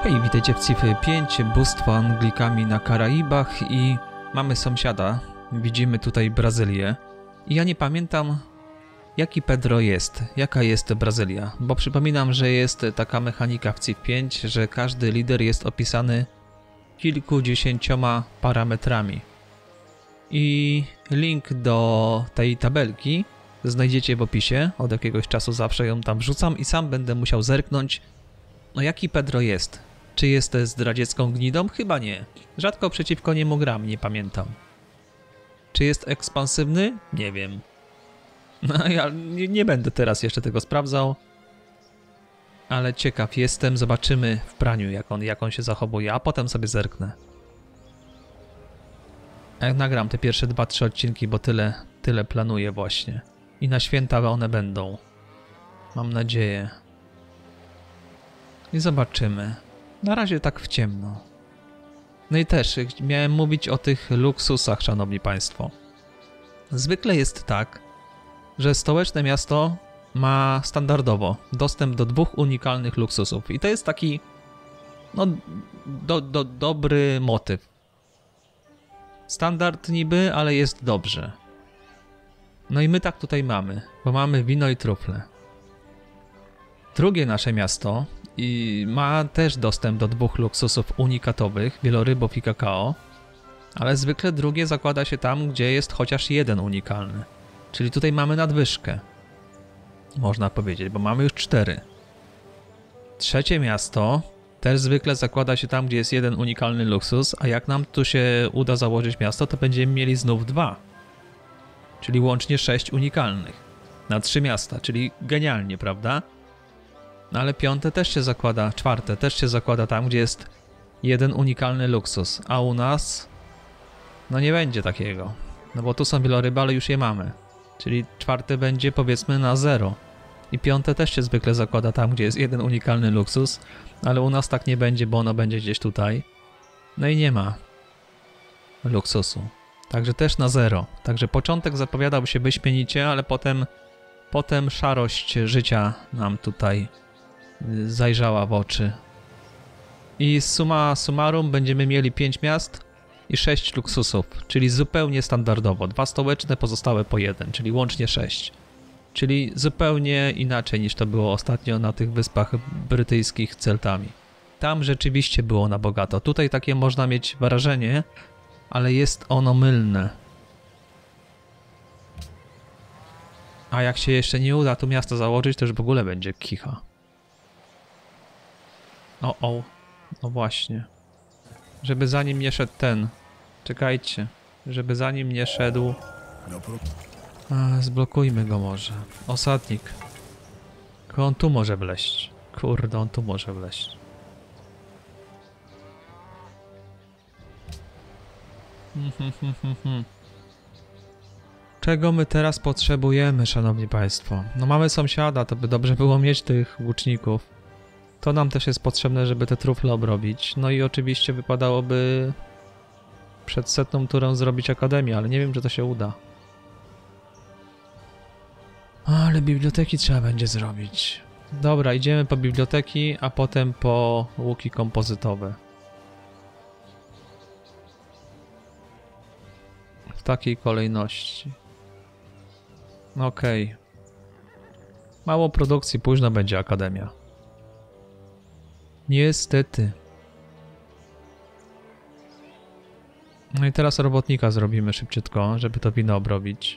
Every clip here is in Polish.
Hej, witajcie w Cify 5, bóstwo Anglikami na Karaibach i mamy sąsiada. Widzimy tutaj Brazylię. I ja nie pamiętam, jaki Pedro jest, jaka jest Brazylia, bo przypominam, że jest taka mechanika w Cif 5, że każdy lider jest opisany kilkudziesięcioma parametrami. I link do tej tabelki znajdziecie w opisie, od jakiegoś czasu zawsze ją tam wrzucam i sam będę musiał zerknąć, no jaki Pedro jest. Czy jest zdradziecką gnidą? Chyba nie. Rzadko przeciwko niemu gram, nie pamiętam. Czy jest ekspansywny? Nie wiem. No ja nie będę teraz jeszcze tego sprawdzał. Ale ciekaw jestem, zobaczymy w praniu jak on się zachowuje, a potem sobie zerknę. Jak nagram te pierwsze 2-3 odcinki, bo tyle planuję właśnie. I na święta one będą. Mam nadzieję. I zobaczymy. Na razie tak w ciemno. No i też miałem mówić o tych luksusach, szanowni państwo. Zwykle jest tak, że stołeczne miasto ma standardowo dostęp do 2 unikalnych luksusów. I to jest taki no, dobry motyw. Standard niby, ale jest dobrze. No i my tak tutaj mamy, bo mamy wino i trufle. Drugie nasze miasto i ma też dostęp do 2 luksusów unikatowych, wielorybów i kakao, ale zwykle drugie zakłada się tam, gdzie jest chociaż jeden unikalny. Czyli tutaj mamy nadwyżkę, można powiedzieć, bo mamy już 4. Trzecie miasto też zwykle zakłada się tam, gdzie jest jeden unikalny luksus, a jak nam tu się uda założyć miasto, to będziemy mieli znów 2. Czyli łącznie 6 unikalnych na 3 miasta, czyli genialnie, prawda? No ale 5 też się zakłada, 4 też się zakłada tam, gdzie jest jeden unikalny luksus, a u nas no nie będzie takiego, no bo tu są wieloryby, ale już je mamy, czyli 4 będzie powiedzmy na 0 i 5 też się zwykle zakłada tam, gdzie jest jeden unikalny luksus, ale u nas tak nie będzie, bo ono będzie gdzieś tutaj, no i nie ma luksusu, także też na 0, także początek zapowiadał się wyśmienicie, ale potem szarość życia nam tutaj zajrzała w oczy. I summa summarum będziemy mieli 5 miast i 6 luksusów, czyli zupełnie standardowo. 2 stołeczne, pozostałe po 1, czyli łącznie 6. Czyli zupełnie inaczej niż to było ostatnio na tych wyspach brytyjskich Celtami. Tam rzeczywiście było na bogato. Tutaj takie można mieć wrażenie, ale jest ono mylne. A jak się jeszcze nie uda tu miasto założyć, to już w ogóle będzie kicha. No właśnie. Żeby za nim nie szedł ten. Czekajcie. Żeby za nim nie szedł. Zblokujmy go może. Osadnik. Tylko on tu może wleść. Kurde, on tu może wleść. Czego my teraz potrzebujemy, szanowni państwo? No mamy sąsiada, to by dobrze było mieć tych łuczników. To nam też jest potrzebne, żeby te trufle obrobić. No i oczywiście wypadałoby przed 100. turą zrobić akademię, ale nie wiem, czy to się uda. Ale biblioteki trzeba będzie zrobić. Dobra, idziemy po biblioteki, a potem po łuki kompozytowe. W takiej kolejności. Okej. Mało produkcji, późno będzie akademia. Niestety. No i teraz robotnika zrobimy szybciutko, żeby to wino obrobić.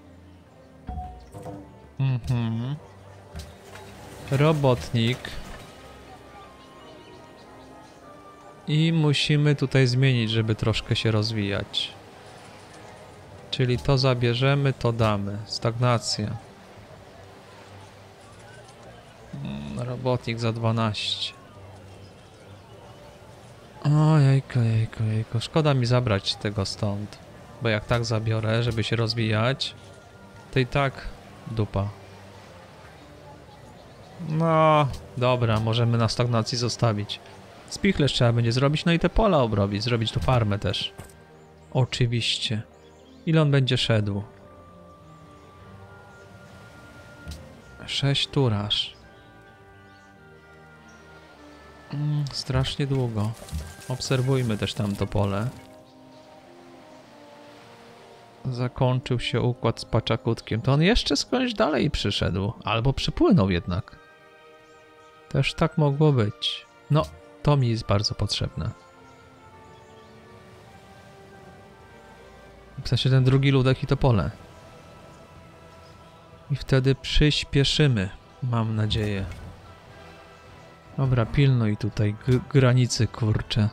Robotnik. I musimy tutaj zmienić, żeby troszkę się rozwijać. Czyli to zabierzemy, to damy. Stagnacja. Robotnik za 12. O jejko. Szkoda mi zabrać tego stąd. Bo jak tak zabiorę, żeby się rozwijać, to i tak dupa. No, dobra, możemy na stagnacji zostawić. Spichlerz trzeba będzie zrobić, no i te pola obrobić. Zrobić tu farmę też. Oczywiście. Ile on będzie szedł? 6 tur aż. Strasznie długo. Obserwujmy też tamto pole. Zakończył się układ z Paczakutkiem. To on jeszcze skądś dalej przyszedł. Albo przypłynął jednak. Też tak mogło być. No, to mi jest bardzo potrzebne. W sensie ten drugi ludek i to pole. I wtedy przyspieszymy. Mam nadzieję. Dobra, pilnuj tutaj granicy, kurczę.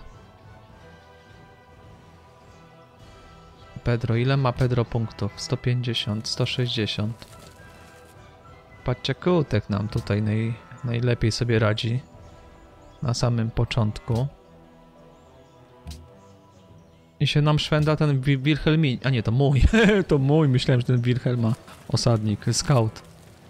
Pedro, ile ma Pedro punktów? 150, 160. Paczekutek nam tutaj najlepiej sobie radzi. Na samym początku. I się nam szwenda ten Wilhelmin. A nie, to mój. To mój. Myślałem, że ten Wilhelm ma osadnik, scout.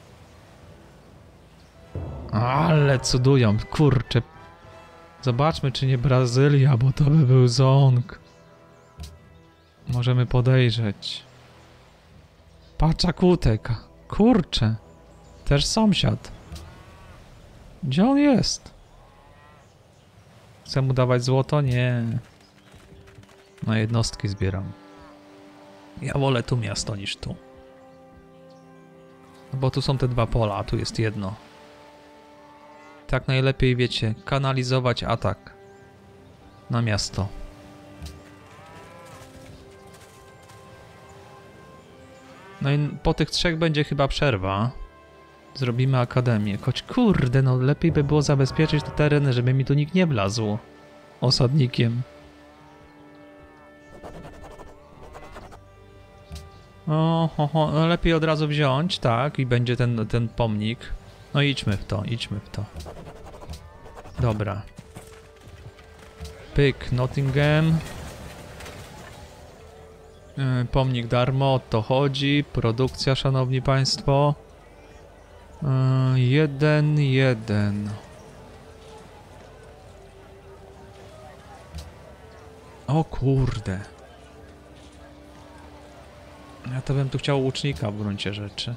Ale cudują, kurczę. Zobaczmy, czy nie Brazylia, bo to by był ząg. Możemy podejrzeć. Paczakutek. Kurczę. Też sąsiad. Gdzie on jest? Chcę mu dawać złoto? Nie. Na jednostki zbieram. Ja wolę tu miasto niż tu. No bo tu są te dwa pola, a tu jest jedno. Tak najlepiej, wiecie, kanalizować atak na miasto. No i po tych trzech będzie chyba przerwa. Zrobimy akademię. Choć kurde, no lepiej by było zabezpieczyć te tereny, żeby mi tu nikt nie wlazł osadnikiem. No lepiej od razu wziąć, tak, i będzie ten pomnik. No idźmy w to, idźmy w to. Dobra. Pyk, Nottingham. Pomnik darmo, o to chodzi. Produkcja, szanowni państwo. 1-1. O kurde. Ja to bym tu chciał łucznika w gruncie rzeczy.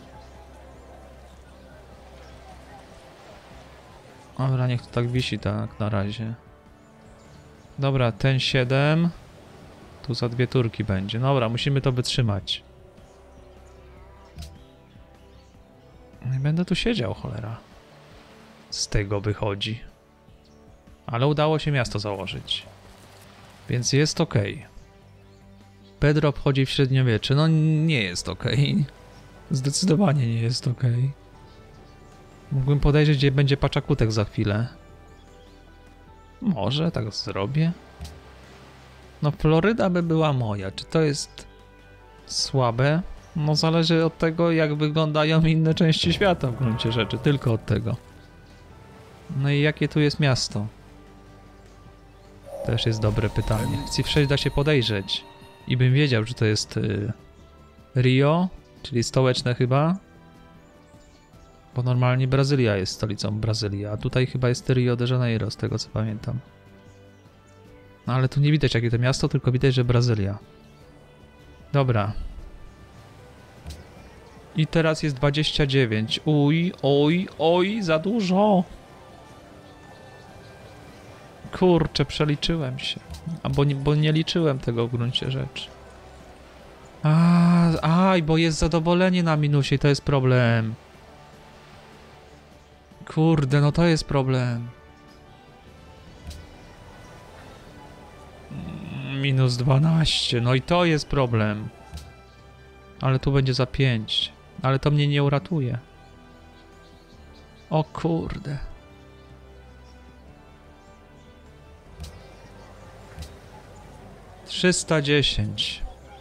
Dobra, niech to tak wisi tak na razie. Dobra, ten 7. Tu za 2 turki będzie. Dobra, musimy to wytrzymać. Nie będę tu siedział, cholera. Z tego wychodzi. Ale udało się miasto założyć. Więc jest ok. Pedro wchodzi w średniowiecze. No nie jest ok. Zdecydowanie nie jest ok. Mógłbym podejrzeć, gdzie będzie Paczakutek za chwilę. Może tak zrobię. No Floryda by była moja. Czy to jest słabe? No zależy od tego, jak wyglądają inne części świata w gruncie rzeczy. Tylko od tego. No i jakie tu jest miasto? Też jest dobre pytanie. Cifrześ da się podejrzeć. I bym wiedział, że to jest Rio, czyli stołeczne chyba. Bo normalnie Brazylia jest stolicą Brazylii, a tutaj chyba jest Rio de Janeiro, z tego co pamiętam. No ale tu nie widać jakie to miasto, tylko widać, że Brazylia. Dobra. I teraz jest 29. Oj, za dużo. Kurczę, przeliczyłem się. Bo nie liczyłem tego w gruncie rzeczy. Bo jest zadowolenie na minusie i to jest problem. Kurde, no to jest problem. Minus 12, no i to jest problem. Ale tu będzie za 5. Ale to mnie nie uratuje. O kurde. $310.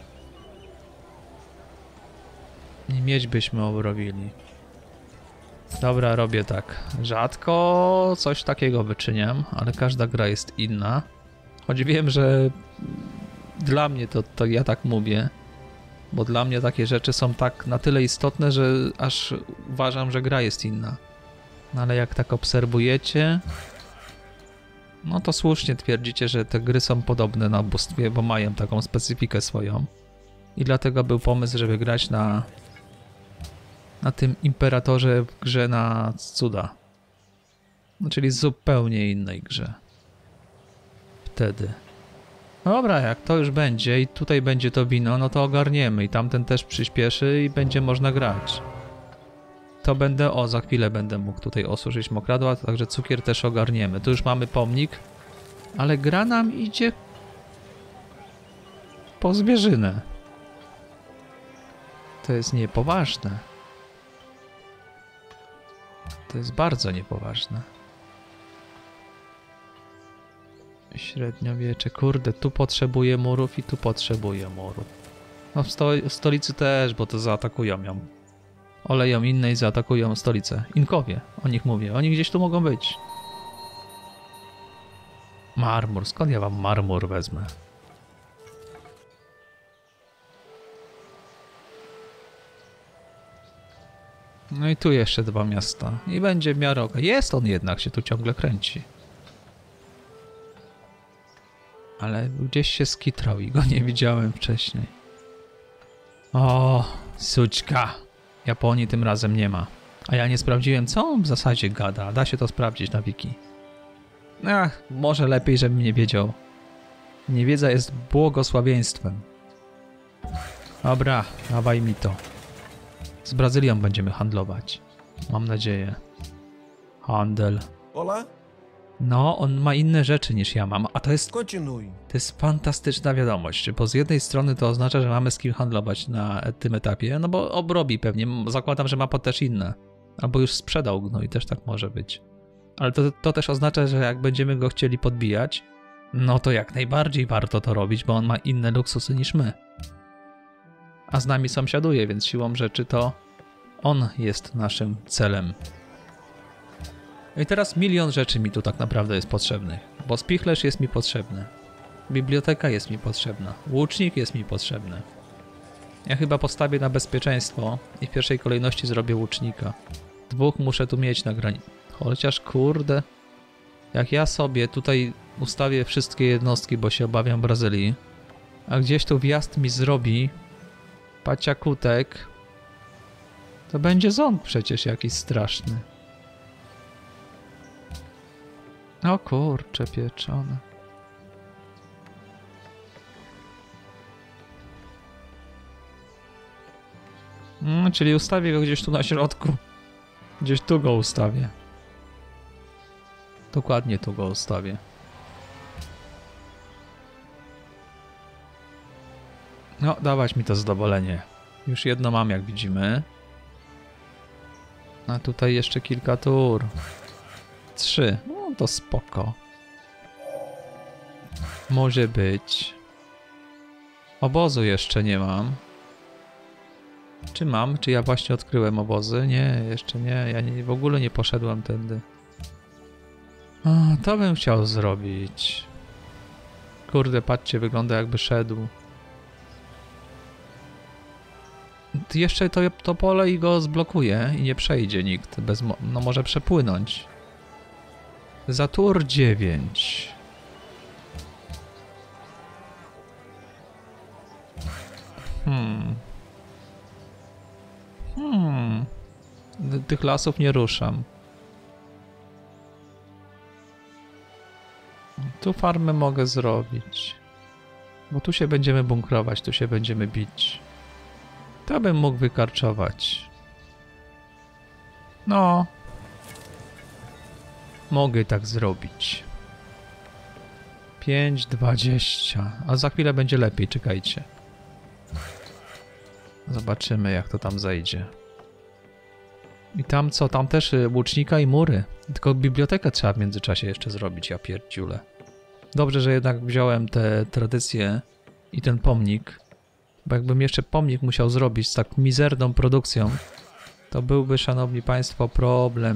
I miedź byśmy obrobili. Dobra, robię tak. Rzadko coś takiego wyczyniam, ale każda gra jest inna. Choć wiem, że dla mnie to ja tak mówię. Bo dla mnie takie rzeczy są tak na tyle istotne, że aż uważam, że gra jest inna. No ale jak tak obserwujecie, no to słusznie twierdzicie, że te gry są podobne na bóstwie, bo mają taką specyfikę swoją. I dlatego był pomysł, żeby grać na tym imperatorze w grze na cuda. No, czyli zupełnie innej grze. Wtedy. Dobra, jak to już będzie i tutaj będzie to wino, no to ogarniemy i tamten też przyspieszy i będzie można grać. To będę, za chwilę będę mógł tutaj osuszyć mokradła, także cukier też ogarniemy. Tu już mamy pomnik, ale gra nam idzie po zwierzynę. To jest niepoważne. To jest bardzo niepoważne. Średniowiecze, kurde, tu potrzebuję murów i tu potrzebuję murów. No w stolicy też, bo to zaatakują ją. Oleją inne i zaatakują stolicę. Inkowie, o nich mówię, oni gdzieś tu mogą być. Marmur, skąd ja wam marmur wezmę? No i tu jeszcze 2 miasta. I będzie w miarę okej. Jest on jednak, się tu ciągle kręci. Ale gdzieś się skitrał i go nie widziałem wcześniej. O, sućka. Japonii tym razem nie ma. A ja nie sprawdziłem, co on w zasadzie gada. Da się to sprawdzić na wiki. Ach, może lepiej, żebym nie wiedział. Niewiedza jest błogosławieństwem. Dobra, dawaj mi to. Z Brazylią będziemy handlować. Mam nadzieję. Handel. Olá, No, on ma inne rzeczy niż ja mam, a to jest continue. fantastyczna wiadomość, bo z jednej strony to oznacza, że mamy z kim handlować na tym etapie, no bo obrobi pewnie, zakładam, że ma też inne. Albo już sprzedał gnój, też tak może być. Ale to też oznacza, że jak będziemy go chcieli podbijać, no to jak najbardziej warto to robić, bo on ma inne luksusy niż my. A z nami sąsiaduje, więc siłą rzeczy to on jest naszym celem. I teraz milion rzeczy mi tu tak naprawdę jest potrzebnych, bo spichlerz jest mi potrzebny, biblioteka jest mi potrzebna, łucznik jest mi potrzebny. Ja chyba postawię na bezpieczeństwo i w pierwszej kolejności zrobię łucznika. 2 muszę tu mieć na granicy. Chociaż kurde, jak ja sobie tutaj ustawię wszystkie jednostki, bo się obawiam Brazylii, a gdzieś tu wjazd mi zrobi paciakutek, to będzie ząb przecież jakiś straszny. O kurcze pieczone. Czyli ustawię go gdzieś tu na środku. Gdzieś tu go ustawię. Dokładnie tu go ustawię. No, dawać mi to zadowolenie. Już jedno mam, jak widzimy. A tutaj jeszcze kilka tur. 3. No to spoko. Może być. Obozu jeszcze nie mam. Czy mam? Czy ja właśnie odkryłem obozy? Nie, jeszcze nie. Ja w ogóle nie poszedłem tędy. O, to bym chciał zrobić. Kurde, patrzcie, wygląda jakby szedł. Jeszcze to pole i go zblokuje i nie przejdzie nikt. No może przepłynąć. Za tur 9. Tych lasów nie ruszam. Tu farmę mogę zrobić. Bo tu się będziemy bunkrować, tu się będziemy bić. To bym mógł wykarczować. No. Mogę tak zrobić. 5,20. A za chwilę będzie lepiej, czekajcie. Zobaczymy, jak to tam zajdzie. I tam co? Tam też łucznika i mury. Tylko bibliotekę trzeba w międzyczasie jeszcze zrobić, ja pierdziule. Dobrze, że jednak wziąłem te tradycje i ten pomnik. Bo jakbym jeszcze pomnik musiał zrobić z tak mizerną produkcją, to byłby, szanowni państwo, problem.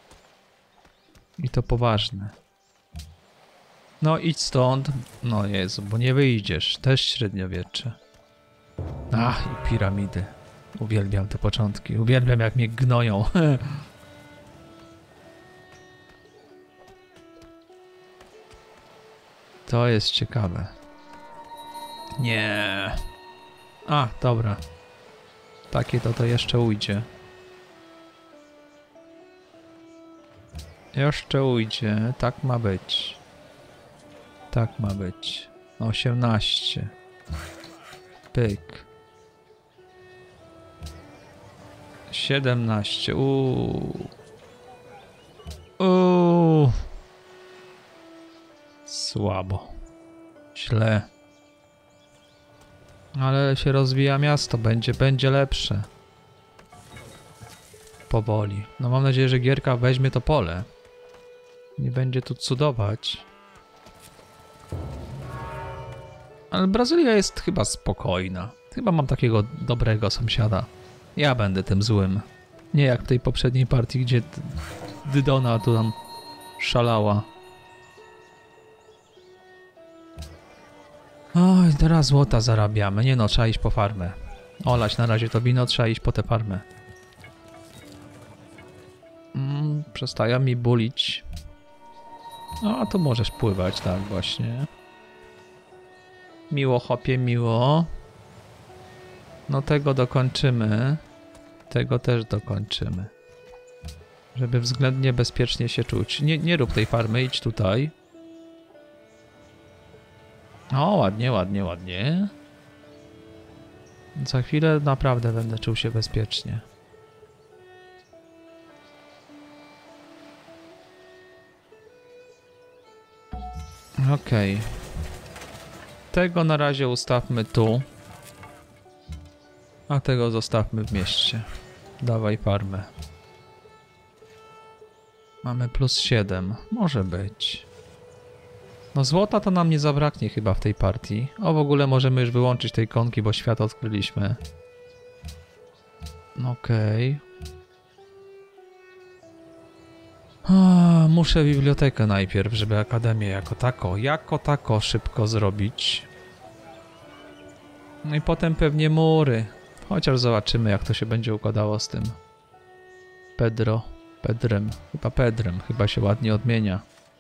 I to poważny. No idź stąd. No Jezu, bo nie wyjdziesz. Też średniowiecze. Ach, i piramidy. Uwielbiam te początki. Uwielbiam, jak mnie gnoją. To jest ciekawe. Nie. A, dobra. Takie to jeszcze ujdzie. Jeszcze ujdzie. Tak ma być. Tak ma być. 18. Pyk. 17. Słabo. Źle. Ale się rozwija miasto. Będzie lepsze. Powoli. No mam nadzieję, że gierka weźmie to pole. Nie będzie tu cudować. Ale Brazylia jest chyba spokojna. Chyba mam takiego dobrego sąsiada. Ja będę tym złym. Nie jak w tej poprzedniej partii, gdzie Dydona tu tam szalała. Oj, teraz złota zarabiamy. Nie no, trzeba iść po farmę. Olać na razie to wino, trzeba iść po tę farmę. Przestaje mi bulić. No, a tu możesz pływać, tak właśnie. Miło, hopie, miło. No tego dokończymy. Tego też dokończymy. Żeby względnie bezpiecznie się czuć. Nie rób tej farmy, idź tutaj. O, ładnie, ładnie, ładnie. Za chwilę naprawdę będę czuł się bezpiecznie. Okej. Tego na razie ustawmy tu. A tego zostawmy w mieście. Dawaj farmę. Mamy plus 7. Może być. No złota to nam nie zabraknie chyba w tej partii. O, w ogóle możemy już wyłączyć tej ikonki, bo świat odkryliśmy. Okej. Muszę bibliotekę najpierw, żeby akademię jako tako szybko zrobić. No i potem pewnie mury. Chociaż zobaczymy, jak to się będzie układało z tym. Pedrem. Chyba się ładnie odmienia.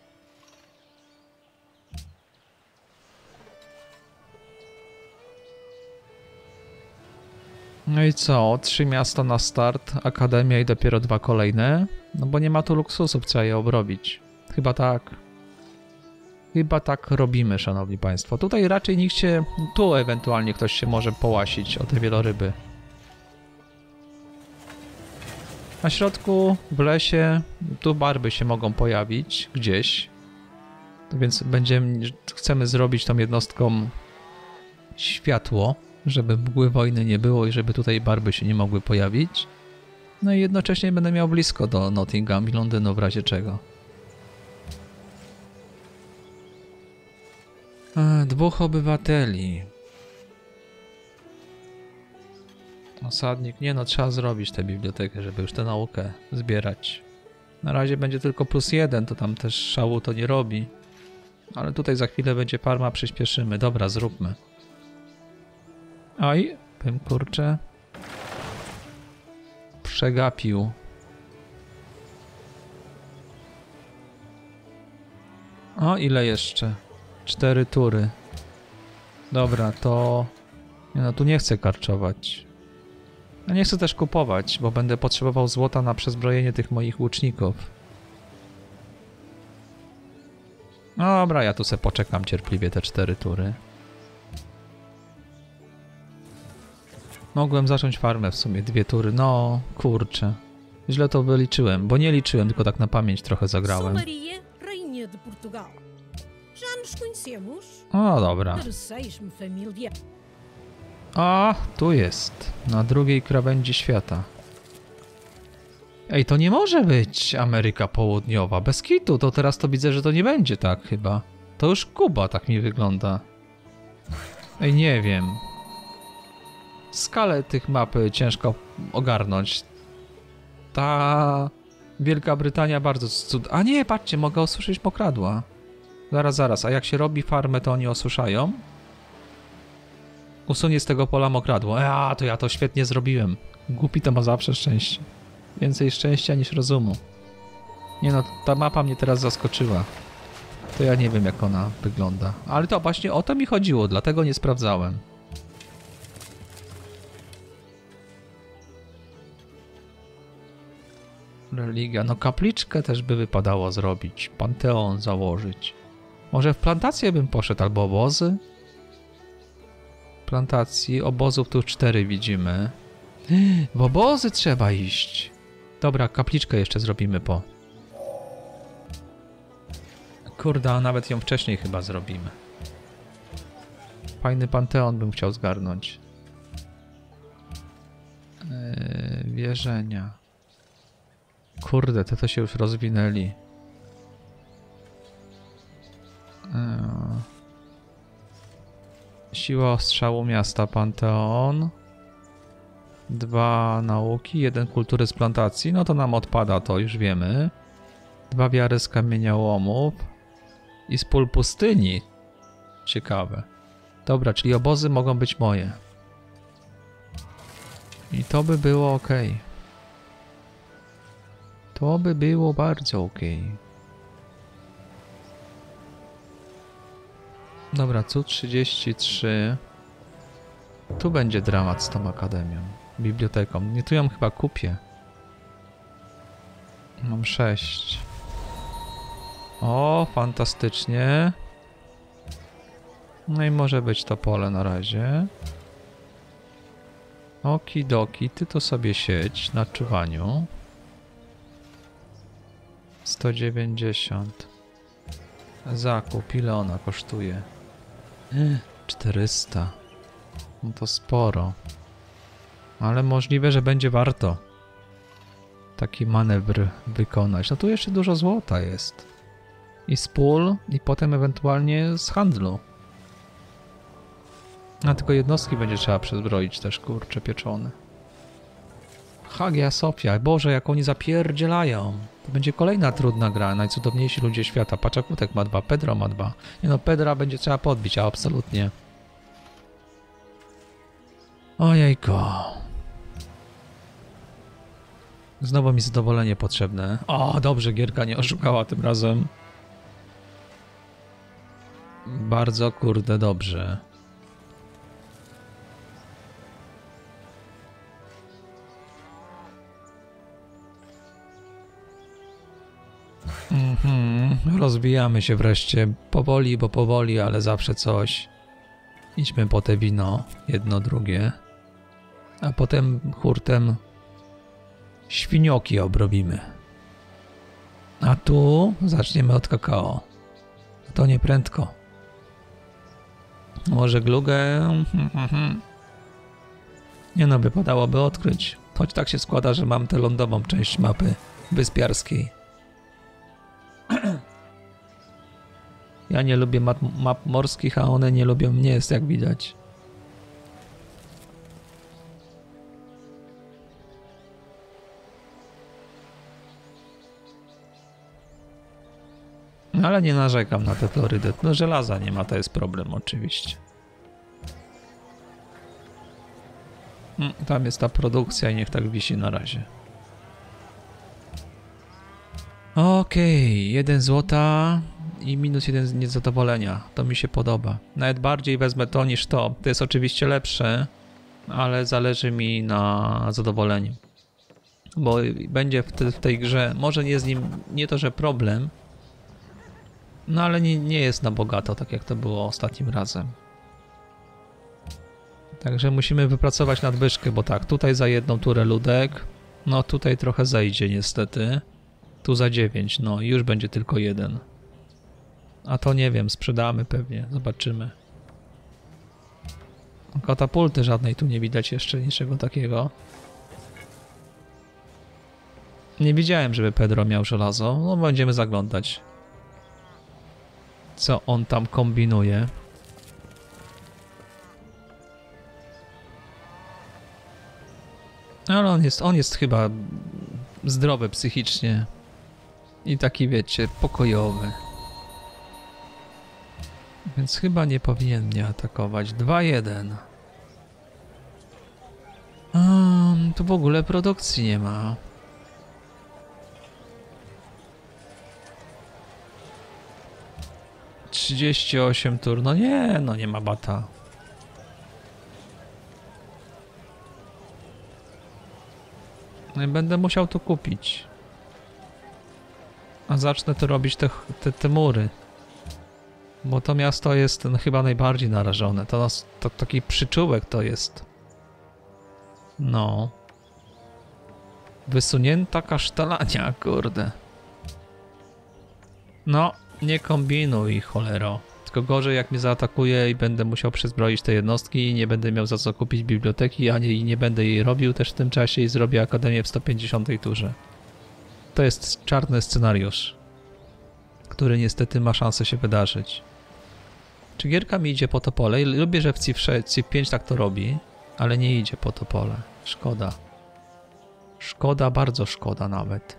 No i co? 3 miasta na start, akademia i dopiero 2 kolejne. No bo nie ma tu luksusów, trzeba je obrobić. Chyba tak. Chyba tak robimy, szanowni państwo. Tutaj raczej nikt się... Tu ewentualnie ktoś się może połasić o te wieloryby. Na środku, w lesie, tu barby się mogą pojawić gdzieś. Więc chcemy zrobić tą jednostką światło, żeby mgły wojny nie było i żeby tutaj barby się nie mogły pojawić. No i jednocześnie będę miał blisko do Nottingham i Londynu w razie czego. 2 obywateli. Osadnik. Nie no, trzeba zrobić tę bibliotekę, żeby już tę naukę zbierać. Na razie będzie tylko plus 1, to tam też szału to nie robi. Ale tutaj za chwilę będzie farma, przyspieszymy. Dobra, zróbmy. Oj, bym kurczę przegapił. O, ile jeszcze? 4 tury. Dobra, to... Nie no, tu nie chcę karczować. Ja nie chcę też kupować, bo będę potrzebował złota na przezbrojenie tych moich łuczników. Dobra, ja tu se poczekam cierpliwie te 4 tury. Mogłem zacząć farmę w sumie, 2 tury, no kurczę. Źle to wyliczyłem, bo nie liczyłem, tylko tak na pamięć trochę zagrałem. O, dobra. O, tu jest, na drugiej krawędzi świata. Ej, to nie może być Ameryka Południowa, bez kitu, to teraz to widzę, że to nie będzie tak chyba. To już Kuba, tak mi wygląda. Ej, nie wiem. Skalę tych map ciężko ogarnąć. Ta Wielka Brytania bardzo A nie, patrzcie, mogę osuszyć mokradła. Zaraz, a jak się robi farmę, to oni osuszają? Usunie z tego pola mokradło. To ja to świetnie zrobiłem. Głupi to ma zawsze szczęście. Więcej szczęścia niż rozumu. Nie no, ta mapa mnie teraz zaskoczyła. To ja nie wiem, jak ona wygląda. Ale to właśnie o to mi chodziło, dlatego nie sprawdzałem. Religia. No kapliczkę też by wypadało zrobić. Panteon założyć. Może w plantację bym poszedł, albo obozy? Plantacji, obozów tu 4 widzimy. W obozy trzeba iść. Dobra, kapliczkę jeszcze zrobimy po. Kurde, a nawet ją wcześniej chyba zrobimy. Fajny panteon bym chciał zgarnąć. Wierzenia. Kurde, to się już rozwinęli. Siła ostrzału miasta, panteon. 2 nauki, 1 kultury z plantacji. No to nam odpada, to już wiemy. 2 wiary z kamieniołomów. I z pól pustyni. Ciekawe. Dobra, czyli obozy mogą być moje. I to by było ok. To by było bardzo ok. Dobra, cud 33. Tu będzie dramat z tą akademią. Biblioteką. Nie, tu ją chyba kupię. Mam 6. O, fantastycznie. No i może być to pole na razie. Okidoki, ty to sobie siedź na czuwaniu. 190. Zakup, ile ona kosztuje? 400. No to sporo. Ale możliwe, że będzie warto taki manewr wykonać. No tu jeszcze dużo złota jest. I z pól, i potem ewentualnie z handlu. A tylko jednostki będzie trzeba przezbroić też, kurcze pieczone. Hagia Sofia, Boże, jak oni zapierdzielają. To będzie kolejna trudna gra, najcudowniejsi ludzie świata. Paczakutek ma 2, Pedro ma 2. Nie no, Pedra będzie trzeba podbić, a absolutnie. Ojejko. Znowu mi zadowolenie potrzebne. O, dobrze, gierka nie oszukała tym razem. Bardzo, kurde, dobrze. Rozwijamy się wreszcie. Powoli, bo powoli, ale zawsze coś. Idźmy po te wino, jedno, drugie. A potem hurtem świnioki obrobimy. A tu zaczniemy od kakao. To nie prędko. Może glugę? Nie no, wypadałoby odkryć. Choć tak się składa, że mam tę lądową część mapy wyspiarskiej. Ja nie lubię map morskich, a one nie lubią mnie, jest jak widać. No ale nie narzekam na tę Florydę. No żelaza nie ma, to jest problem oczywiście. Tam jest ta produkcja i niech tak wisi na razie. Okej, 1 złota i minus 1 niezadowolenia. To mi się podoba. Nawet bardziej wezmę to niż to. To jest oczywiście lepsze, ale zależy mi na zadowoleniu. Bo będzie w tej grze, może nie z nim, nie to, że problem, no ale nie jest na bogato, tak jak to było ostatnim razem. Także musimy wypracować nadwyżkę, bo tak, tutaj za 1 turę ludek, no tutaj trochę zajdzie niestety. Tu za 9, no i już będzie tylko 1. A to nie wiem, sprzedamy pewnie, zobaczymy. Katapulty żadnej tu nie widać jeszcze, niczego takiego. Nie widziałem, żeby Pedro miał żelazo, no będziemy zaglądać. Co on tam kombinuje. Ale on jest chyba zdrowy psychicznie. I taki, wiecie, pokojowy. Więc chyba nie powinien mnie atakować. 2-1. Tu w ogóle produkcji nie ma. ...38 tur. No nie, no nie ma bata. No i będę musiał to kupić. A zacznę tu robić te mury. Bo to miasto jest no, chyba najbardziej narażone. To taki przyczółek to jest. No. Wysunięta kasztelania, kurde. No, nie kombinuj, cholero. Tylko gorzej jak mnie zaatakuje i będę musiał przezbroić te jednostki i nie będę miał za co kupić biblioteki, ani nie będę jej robił też w tym czasie i zrobię akademię w 150 turze. To jest czarny scenariusz, który niestety ma szansę się wydarzyć. Czy gierka mi idzie po to pole? Lubię, że w Civ 5 tak to robi, ale nie idzie po to pole. Szkoda. Szkoda, bardzo szkoda nawet.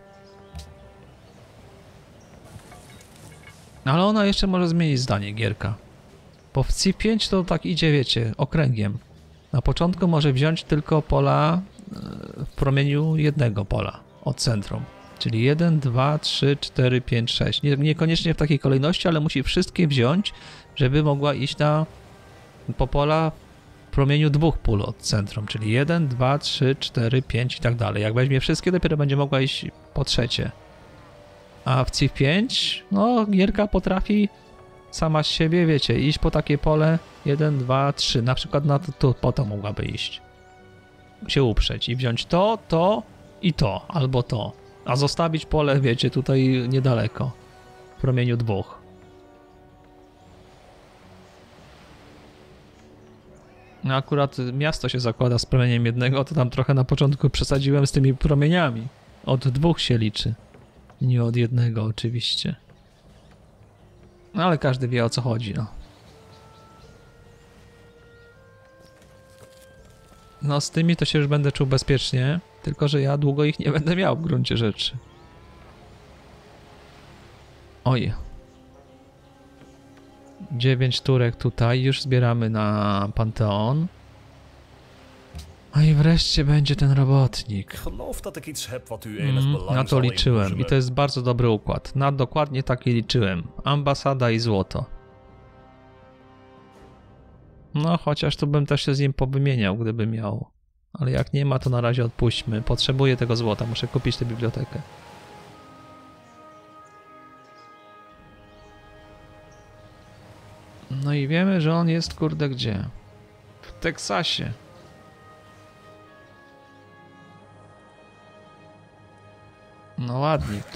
Ale ona jeszcze może zmienić zdanie, gierka. Bo w Civ 5 to tak idzie, wiecie, okręgiem. Na początku może wziąć tylko pola w promieniu jednego pola od centrum. Czyli 1, 2, 3, 4, 5, 6. Niekoniecznie w takiej kolejności, ale musi wszystkie wziąć, żeby mogła iść po pola w promieniu 2 pól od centrum. Czyli 1, 2, 3, 4, 5 i tak dalej. Jak weźmie wszystkie, dopiero będzie mogła iść po trzecie. A w Civ 5, no gierka potrafi sama z siebie, wiecie, iść po takie pole 1, 2, 3. Na przykład po to mogłaby iść. Się uprzeć i wziąć to i to, albo to. A zostawić pole, wiecie, tutaj niedaleko. W promieniu 2. No akurat miasto się zakłada z promieniem 1, to tam trochę na początku przesadziłem z tymi promieniami. Od 2 się liczy. Nie od 1 oczywiście. No ale każdy wie o co chodzi, no. No z tymi to się już będę czuł bezpiecznie, tylko że ja długo ich nie będę miał w gruncie rzeczy. Oj. 9 turek tutaj, już zbieramy na Panteon. A i wreszcie będzie ten robotnik. Na to liczyłem i to jest bardzo dobry układ. Na dokładnie taki liczyłem. Ambasada i złoto. No chociaż tu bym też się z nim powymieniał, gdyby miał. Ale jak nie ma, to na razie odpuśćmy. Potrzebuję tego złota, muszę kupić tę bibliotekę. No i wiemy, że on jest kurde gdzie? W Teksasie. No ładnie tu.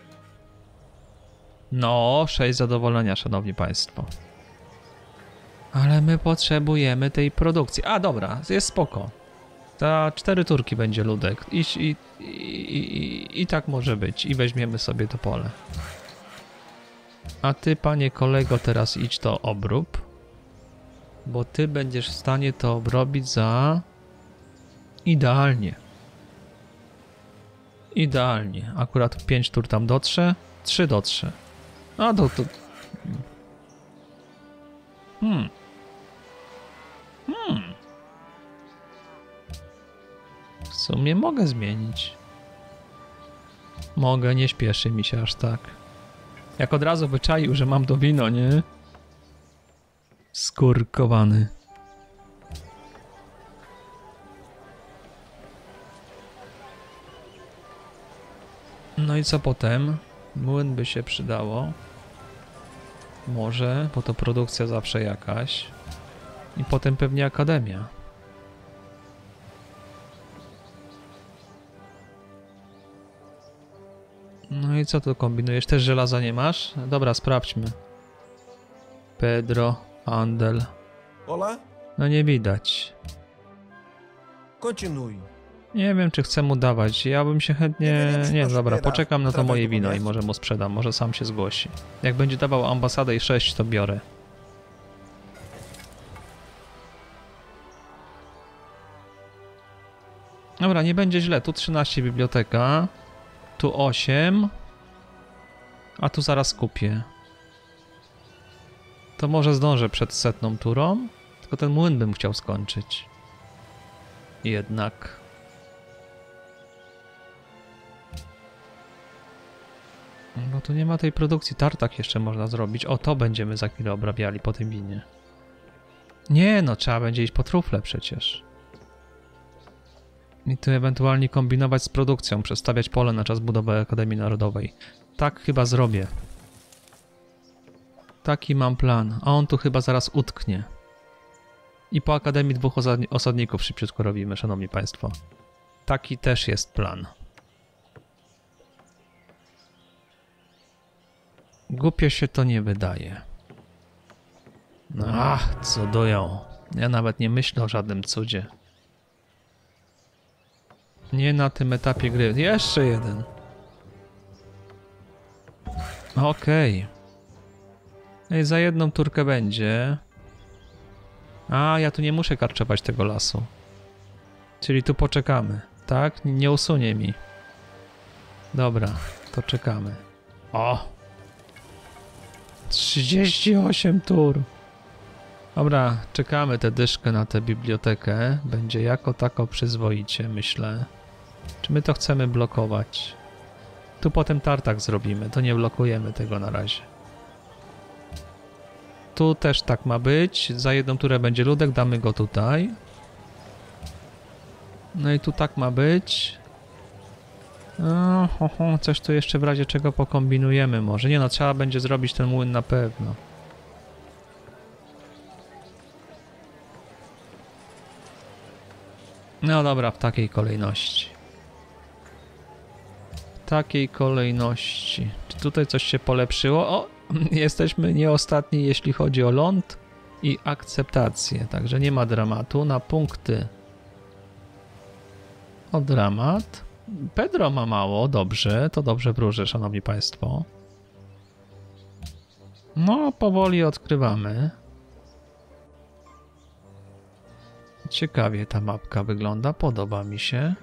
No, 6 zadowolenia, szanowni państwo. Ale my potrzebujemy tej produkcji. A dobra, jest spoko. Za 4 turki będzie ludek. I tak może być. I weźmiemy sobie to pole. A ty, panie kolego, teraz idź to obrób. Bo ty będziesz w stanie to obrobić za... Idealnie. Idealnie. Akurat 5 tur tam dotrze. 3 dotrze. A to... W sumie mogę zmienić. Mogę, nie śpieszy mi się aż tak. Jak od razu wyczaił, że mam to wino, nie? Skurkowany. No i co potem? Młyn by się przydało. Może, bo to produkcja zawsze jakaś. I potem pewnie akademia. No i co tu kombinujesz? Też żelaza nie masz? Dobra, sprawdźmy. Pedro, handel. Hola? No nie widać. Kontynuuj. Nie wiem, czy chcę mu dawać. Ja bym się chętnie... Nie, dobra, poczekam na to moje wino i może mu sprzedam. Może sam się zgłosi. Jak będzie dawał ambasadę i 6, to biorę. Dobra, nie będzie źle. Tu 13 biblioteka. Tu 8. A tu zaraz kupię. To może zdążę przed 100 turą. Tylko ten młyn bym chciał skończyć. Jednak... Bo tu nie ma tej produkcji. Tartak jeszcze można zrobić. O, to będziemy za chwilę obrabiali po tym winie. Nie, no trzeba będzie iść po trufle przecież. I tu ewentualnie kombinować z produkcją, przestawiać pole na czas budowy Akademii Narodowej. Tak chyba zrobię. Taki mam plan. A on tu chyba zaraz utknie. I po Akademii 2 osadników szybciutko robimy, szanowni państwo. Taki też jest plan. Głupio się to nie wydaje. Ach, co doją. Ja nawet nie myślę o żadnym cudzie. Nie na tym etapie gry. Jeszcze jeden. Okej. No i za jedną turkę będzie. A, ja tu nie muszę karczować tego lasu. Czyli tu poczekamy, tak? Nie usunie mi. Dobra, to czekamy. O! 38 tur. Dobra, czekamy tę dyszkę na tę bibliotekę. Będzie jako tako przyzwoicie, myślę. Czy my to chcemy blokować? Tu potem tartak zrobimy, to nie blokujemy tego na razie. Tu też tak ma być. Za jedną turę będzie ludek, damy go tutaj. No i tu tak ma być. Coś tu jeszcze w razie czego pokombinujemy może. Nie no, trzeba będzie zrobić ten młyn na pewno. No dobra, w takiej kolejności. W takiej kolejności. Czy tutaj coś się polepszyło? O! Jesteśmy nie ostatni, jeśli chodzi o ląd i akceptację. Także nie ma dramatu. Na punkty. O dramat. Pedro ma mało, dobrze. To dobrze wróży, szanowni państwo. No, powoli odkrywamy. Ciekawie ta mapka wygląda, podoba mi się.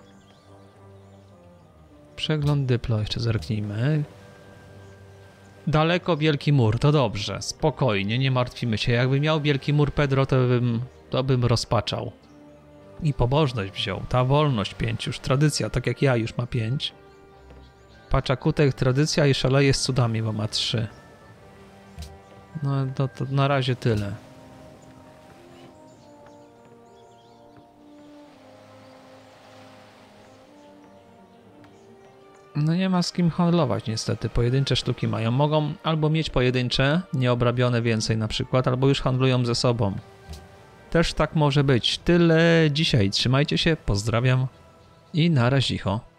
Przegląd dyplo, jeszcze zerknijmy. Daleko Wielki Mur, to dobrze, spokojnie, nie martwimy się. Jakby miał Wielki Mur Pedro, to bym rozpaczał. I pobożność wziął, ta wolność 5 już, tradycja, tak jak ja już ma 5. Paczakutek, tradycja i szaleje z cudami, bo ma 3. No to na razie tyle. No nie ma z kim handlować niestety, pojedyncze sztuki mają. Mogą albo mieć pojedyncze, nieobrabione więcej na przykład, albo już handlują ze sobą. Też tak może być. Tyle dzisiaj, trzymajcie się, pozdrawiam i na razie.